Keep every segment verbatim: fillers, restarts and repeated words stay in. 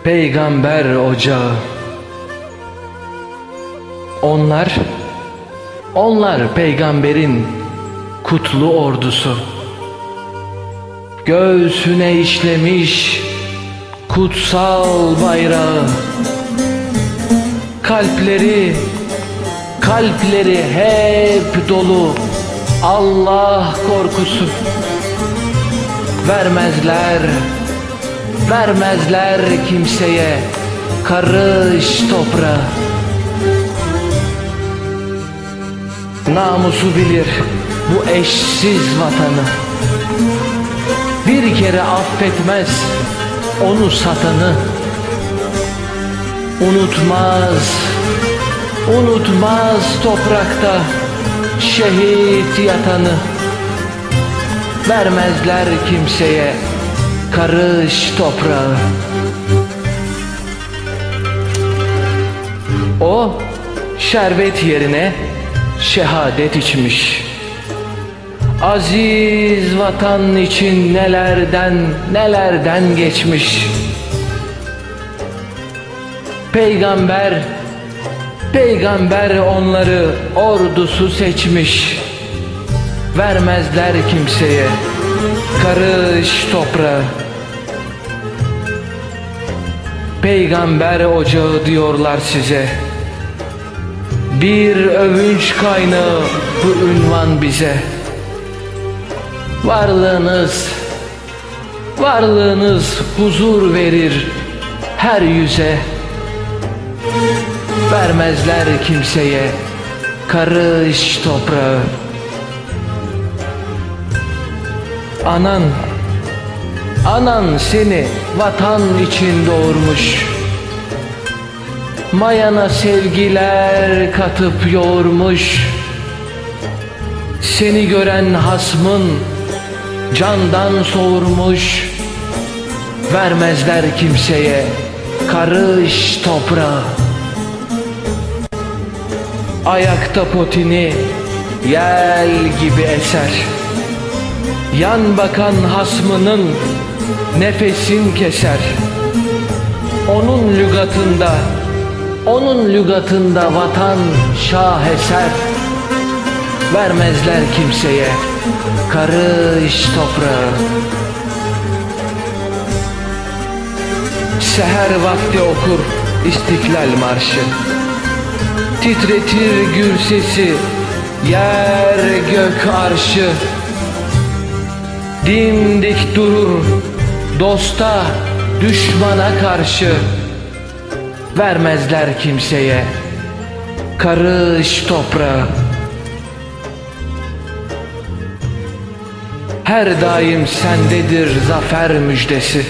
Peygamber ocağı. Onlar, onlar peygamberin kutlu ordusu. Göğsüne işlemiş kutsal bayrağı. Kalpleri, kalpleri hep dolu Allah korkusu. Vermezler, vermezler kimseye karış toprağı. Namusu bilir bu eşsiz vatanı. Bir kere affetmez onu satanı. Unutmaz, unutmaz toprakta şehit yatanı. Vermezler kimseye karış toprağı. O şerbet yerine şehadet içmiş. Aziz vatan için nelerden nelerden geçmiş. Peygamber, peygamber onları ordusu seçmiş. Vermezler kimseye karış toprağı. Peygamber ocağı diyorlar size. Bir övünç kaynağı bu ünvan bize. Varlığınız, varlığınız huzur verir her yüze. Vermezler kimseye karış toprağı. Anan, anan seni vatan için doğurmuş. Mayana sevgiler katıp yoğurmuş. Seni gören hasmın candan soğurmuş. Vermezler kimseye karış toprağı. Ayakta potini yel gibi eser. Yan bakan hasmının nefesin keser. Onun lügatında, onun lügatında vatan şaheser. Vermezler kimseye karış toprağı. Seher vakti okur İstiklal Marşı. Titretir gür sesi yer gök arşı. Dimdik durur dosta düşmana karşı. Vermezler kimseye karış toprağı. Her daim sendedir zafer müjdesi.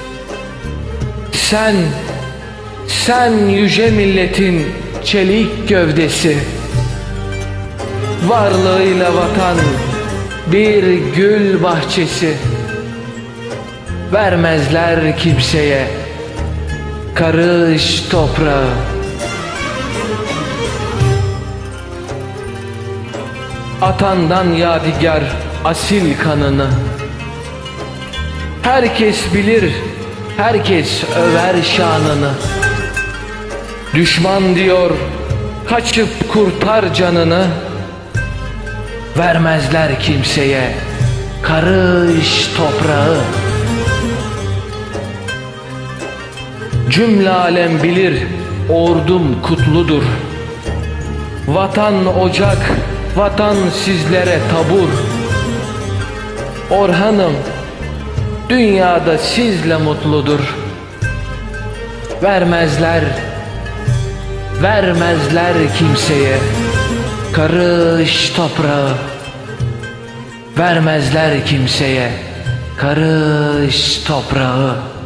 Sen, sen yüce milletin çelik gövdesi. Varlığıyla vatan bir gül bahçesi. Vermezler kimseye karış toprağı. Atandan yadigar asil kanını. Herkes bilir, herkes över şanını. Düşman diyor kaçıp kurtar canını. Vermezler kimseye karış toprağı. Cümle alem bilir ordum kutludur. Vatan ocak, vatan sizlere tabur. Orhanım dünyada sizle mutludur. Vermezler, vermezler kimseye karış toprağı. Vermezler kimseye karış toprağı.